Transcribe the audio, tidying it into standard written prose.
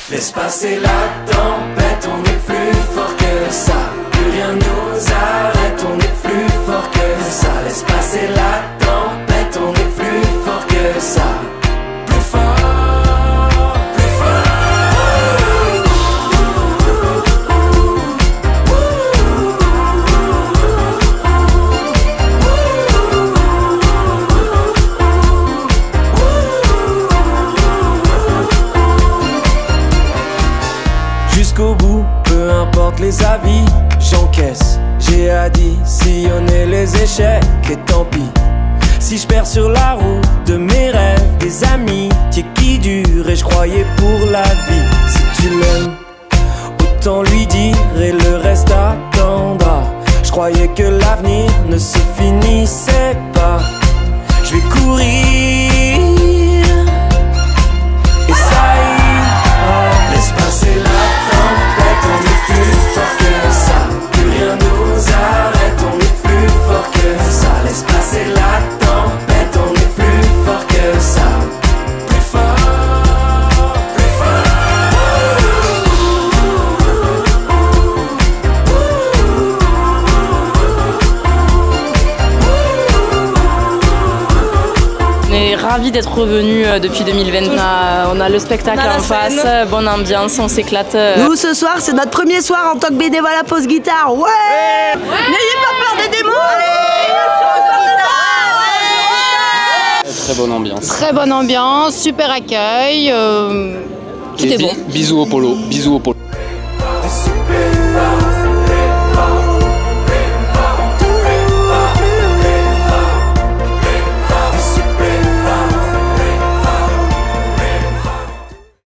Laisse passer la tempête, on est plus fort que ça. Plus rien nous arrête, on est plus fort que ça. Laisse passer la tempête, on est plus fort que ça. Plus fort, plus fort. Jusqu'au bout, peu importe les avis, j'encaisse. J'ai additionné les échecs et tant pis. Si je perds sur la route de mes rêves, des amitiés qui durent et je croyais pour la vie. Si tu l'aimes, autant lui dire et le reste attendra. Je croyais que l'avenir ne se finissait pas. Je vais courir et ça ira. Laisse passer la tempête, on est plus fort que ça. Plus rien nous arrête, on est plus fort que ça. Laisse passer la tempête, on est plus fort que ça. Plus fort, plus fort. On est ravis d'être revenus depuis 2020. On a le spectacle en face, bonne ambiance, on s'éclate. Nous, ce soir, c'est notre premier soir en tant que bénévole à Pause Guitare. Ouais, n'ayez pas peur des démons. Très bonne ambiance. Très bonne ambiance, super accueil. Tout est bon. Bisous au polo, bisous au polo.